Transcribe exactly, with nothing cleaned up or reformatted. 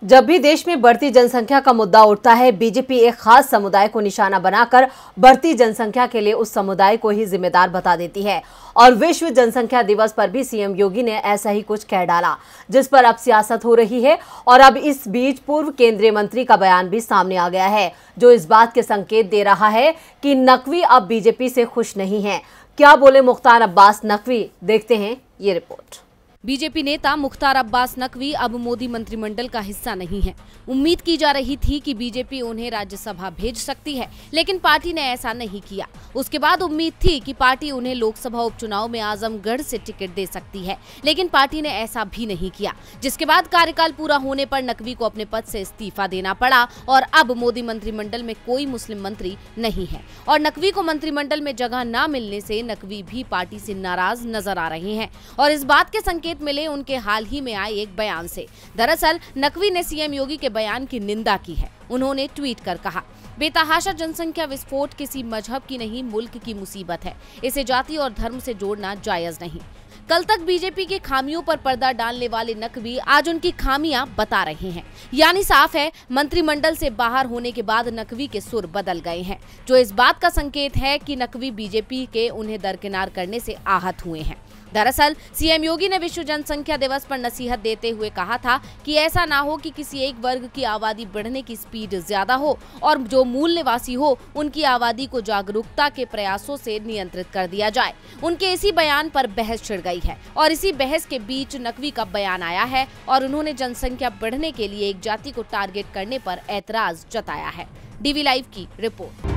जब भी देश में बढ़ती जनसंख्या का मुद्दा उठता है, बीजेपी एक खास समुदाय को निशाना बनाकर बढ़ती जनसंख्या के लिए उस समुदाय को ही जिम्मेदार बता देती है। और विश्व जनसंख्या दिवस पर भी सीएम योगी ने ऐसा ही कुछ कह डाला, जिस पर अब सियासत हो रही है। और अब इस बीच पूर्व केंद्रीय मंत्री का बयान भी सामने आ गया है, जो इस बात के संकेत दे रहा है कि नकवी अब बीजेपी से खुश नहीं है। क्या बोले मुख्तार अब्बास नकवी, देखते हैं ये रिपोर्ट। बीजेपी नेता मुख्तार अब्बास नकवी अब मोदी मंत्रिमंडल का हिस्सा नहीं है। उम्मीद की जा रही थी कि बीजेपी उन्हें राज्यसभा भेज सकती है, लेकिन पार्टी ने ऐसा नहीं किया। उसके बाद उम्मीद थी कि पार्टी उन्हें लोकसभा उपचुनाव में आजमगढ़ से टिकट दे सकती है, लेकिन पार्टी ने ऐसा भी नहीं किया, जिसके बाद कार्यकाल पूरा होने पर नकवी को अपने पद से इस्तीफा देना पड़ा। और अब मोदी मंत्रिमंडल में कोई मुस्लिम मंत्री नहीं है और नकवी को मंत्रिमंडल में जगह न मिलने से नकवी भी पार्टी से नाराज नजर आ रहे हैं। और इस बात के संकेत मिले उनके हाल ही में आए एक बयान से। दरअसल नकवी ने सीएम योगी के बयान की निंदा की है। उन्होंने ट्वीट कर कहा, बेतहाशा जनसंख्या विस्फोट किसी मजहब की नहीं, मुल्क की मुसीबत है। इसे जाति और धर्म से जोड़ना जायज नहीं। कल तक बीजेपी के खामियों पर पर्दा डालने वाले नकवी आज उनकी खामियां बता रहे हैं। यानी साफ है, मंत्रिमंडल से बाहर होने के बाद नकवी के सुर बदल गए हैं, जो इस बात का संकेत है कि नकवी बीजेपी के उन्हें दरकिनार करने से आहत हुए हैं। दरअसल सीएम योगी ने विश्व जनसंख्या दिवस पर नसीहत देते हुए कहा था कि ऐसा ना हो कि किसी एक वर्ग की आबादी बढ़ने की स्पीड ज्यादा हो और जो मूल निवासी हो उनकी आबादी को जागरूकता के प्रयासों से नियंत्रित कर दिया जाए। उनके इसी बयान पर बहस छिड़ गई है और इसी बहस के बीच नकवी का बयान आया है और उन्होंने जनसंख्या बढ़ने के लिए एक जाति को टारगेट करने पर ऐतराज जताया है। डीवी लाइव की रिपोर्ट।